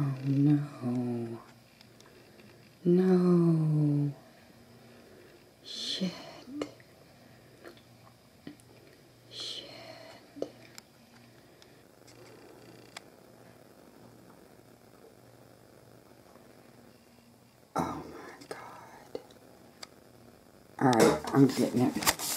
Oh no. No. Shit. Shit. Oh my God. Alright, I'm getting it.